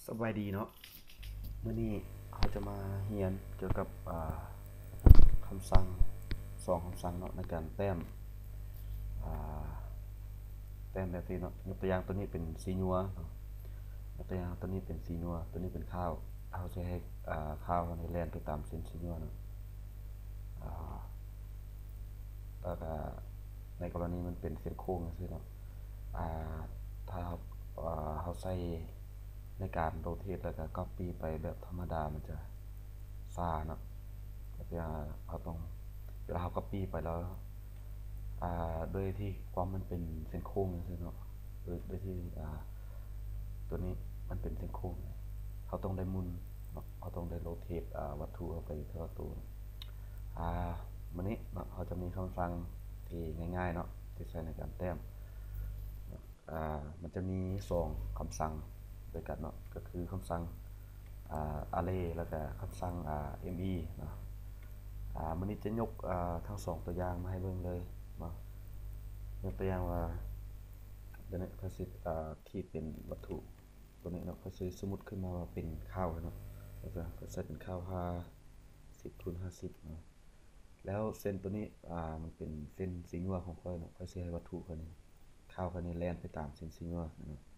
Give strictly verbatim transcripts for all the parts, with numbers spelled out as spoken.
สบายดีเนาะมื้อนี้เราจะมาเรียนเกี่ยวกับอ่าคำสั่งสองคำสั่งเนาะในการแต้มอ่าแต้มแบบนี้เนาะยกตัวอย่างตัวนี้เป็นสีนัวเนาะยกตัวอย่างตัวนี้เป็นสีนัวตัวนี้เป็นข้าวเราจะให้อ่าข้าวในแล่นไปตามเส้นสีนัวเนาะอ่าแล้วก็ในกรณีมันเป็นเส้นโค้งจังซี่เนาะอ่าถ้าเราอ่าเราใช้ในการโรเทตแล้วก็ copy ไปแบบธรรมดามันจะช้าเนาะ ก็คือเราต้องเวลาเรา copy ไปแล้วอ่าโดยที่ความมันเป็นเส้นโค้งจังซี่เนาะโดยโดยที่อ่าตัวนี้มันเป็นเส้นโค้งเราต้องได้หมุนเนาะเราต้องได้โรเทตอ่าวัตถุเข้าไปทีละตัวอ่ามื้อนี้เนาะเราจะมีคำสั่งที่ง่ายๆเนาะที่ใช้ในการแต้มอ่ามันจะมีสองคำสั่งด้วยกันเนาะก็คือคำสั่งอ่า array แล้วก็คำสั่งอ่า me เนาะอ่ามื้อนี้จะยกอ่าทั้งสองตัวอย่างมาให้เบิ่งเลยเนาะยกตัวอย่างว่าเดี๋ยวนี้เขาสิอ่าขีดเป็นวัตถุตัวนี้เนาะเขาสิสมมุติขึ้นมาว่าเป็นข้าวเนาะแล้วก็เขาใส่เป็นข้าวห้าสิบคูณห้าสิบเนาะแล้วเส้นตัวนี้อ่ามันเป็นเส้นสีนัวของข้อยเนาะข้อยสิให้วัตถุข้อยนี้ข้าวข้อยนี้แล่นไปตามเส้นสีนัวเนาะ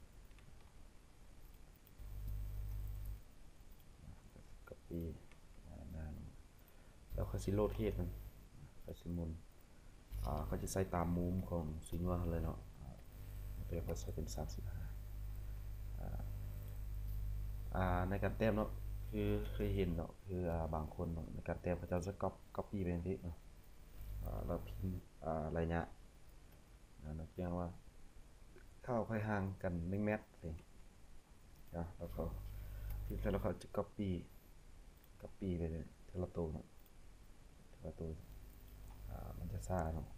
copy อ่านั่นแล้วข้อยสิโรเทตมันข้อยสิหมุนอ่าข้อยจะใส่ตามมุมของสีนัวเขาเลยเนาะตัวข้อยใส่เป็นสามสิบห้าอ่าอ่าในการแต้มเนาะคือเคยเห็นเนาะคืออ่าบางคนเนาะในการแต้มเขาจะจะก๊อป copy ไปจังซี่เนาะอ่าแล้วพิมพ์อ่าระยะนะนักเรียนว่าข้าวค่อยห่างกันหนึ่งเมตรสินะแล้วก็พิมพ์เสร็จแล้วเขาจะ copy copy ไปเลยทีละตัวเนาะทีละตัวอ่ามันจะซ่าเนาะ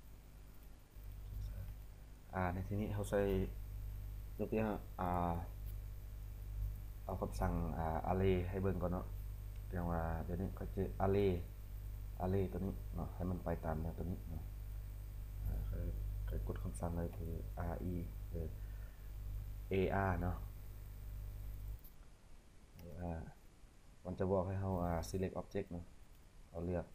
อ่าในที่นี้เขาใส่ยกตัวอย่างอ่าเอาคำสั่งอ่า array ให้เบิ่งก่อนเนาะอย่างว่าเดี๋ยวนี้เขาจะ array array ตัวนี้เนาะให้มันไปตามแนวตัวนี้เนาะอ่าเคยเคยกดคำสั่งเลยคือ re หรือ ar เนาะ ar มันจะบอกให้เราอ่า select object เนาะเราเลือก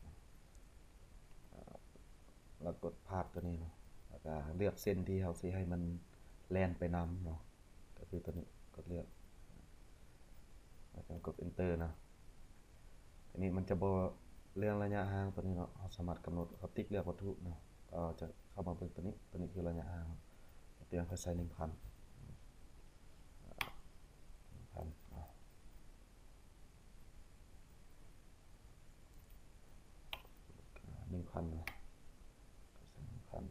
แล้วกดภาพตัวนี้เนาะแล้วก็เลือกเส้นที่เราสิให้มันแล่นไปนำเนาะก็คือตัวนี้กดเลือกแล้วก็กด enter เนาะทีนี้มันจะบอกเรื่องระยะห่างตัวนี้เนาะเราสามารถกำหนดเราติ๊กเลือกวัตถุเนาะก็จะเข้ามาเป็นตัวนี้ตัวนี้คือระยะห่างเตรียมเขาใส่หนึ่งพันพันหนึ่งพันเนาะใส่หนึ่งพัน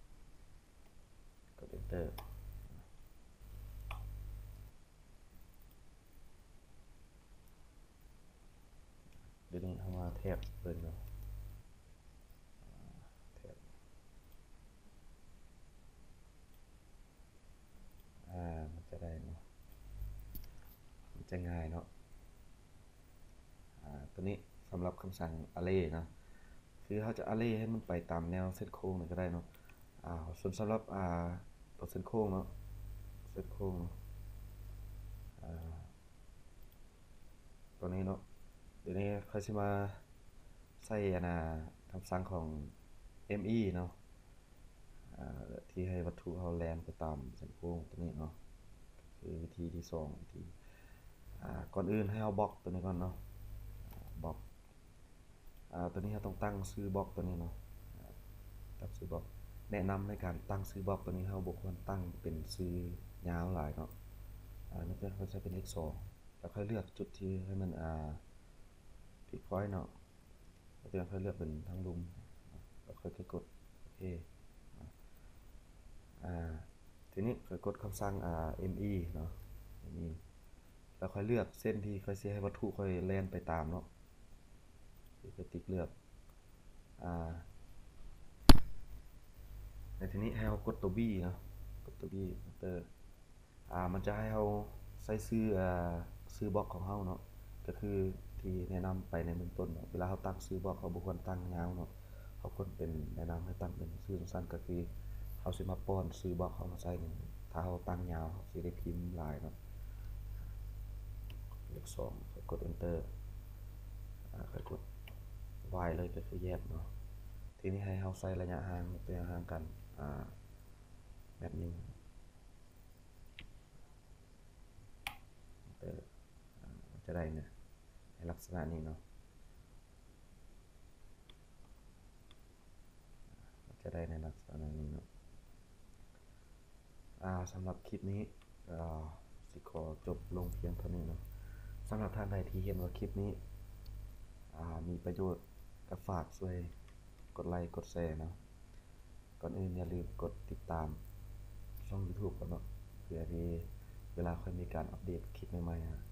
กด enter เดี๋ยวนี้เอามาแทบเปิดเนาะแทบอ่ามันจะได้เนาะมันจะง่ายเนาะอ่าตัวนี้สำหรับคำสั่ง array นะคือเขาจะ array ให้มันไปตามแนวเส้นโค้งก็ได้เนาะอ่าส่วนสำหรับอ่าตัวเส้นโค้งเนาะเส้นโค้งอ่าตัวนี้เนาะเดี๋ยวนี้เขาจะมาใส่อันน่ะคำสั่งของ me เนาะอ่าที่ให้วัตถุเขาแล่นไปตามเส้นโค้งตัวนี้เนาะคือวิธีที่สองวิธีอ่าก่อนอื่นให้เอาบล็อกตัวนี้ก่อนเนาะบล็อกอ่าตัวนี้เราต้องตั้งชื่อบล็อกตัวนี้เนาะตั้งชื่อบล็อกแนะนำในการตั้งชื่อบล็อกตัวนี้เราบ่ควรตั้งเป็นชื่อยาวหลายเนาะอ่านี่ก็เขาใช้เป็นเลขสองแล้วค่อยเลือกจุดที่ให้มันอ่าพิกพอยต์เนาะแล้วค่อยเลือกเป็นทั้งลุมแล้วค่อยกดโอเคอ่าทีนี้ค่อยกดคำสั่งอ่า me เนาะ me แล้วค่อยเลือกเส้นที่ค่อยสิให้วัตถุค่อยแล่นไปตามเนาะคือค่อยติ๊กเลือกอ่าในทีนี้ให้เรากดตัว B เนาะกดตัว B enter อ่ามันจะให้เราใส่ชื่ออ่าชื่อบล็อกของเราเนาะก็คือที่แนะนำไปในเบื้องต้นเนาะเวลาเราตั้งชื่อบล็อกเราบ่ควรตั้งยาวเนาะเขาควรเป็นแนะนำให้ตั้งเป็นชื่อสั้นๆก็คือเราสิมาป้อนชื่อบล็อกเขามาใส่นี่ถ้าเราตั้งยาวสิได้พิมพ์หลายเนาะเลขสองค่อยกด enter อ่าค่อยกด y เลยก็คือแยกเนาะทีนี้ให้เราใส่ระยะห่างระยะห่างกันอ่าแบบนี้เออมันจะได้เนี่ยในลักษณะนี้เนาะมันจะได้ในลักษณะนี้เนาะอ่าสำหรับคลิปนี้อ่าสิขอจบลงเพียงเท่านี้เนาะสำหรับท่านใดที่เห็นว่าคลิปนี้อ่ามีประโยชน์ก็ฝากช่วยกดไลค์กดแชร์เนาะก่อนอื่นอย่าลืมกดติดตามช่อง YouTube ก่อนเนาะเพื่อที่เวลาค่อยมีการอัปเดตคลิปใหม่ๆ